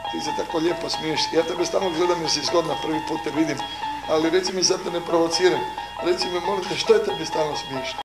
ti se tako lijepo smiješ. Ja tebe stalno gledam jer si zgodna, prvi put te vidim. Ali reci mi sad te ne provociram. Reci mi, molim te, što je tebi stalno smiješno?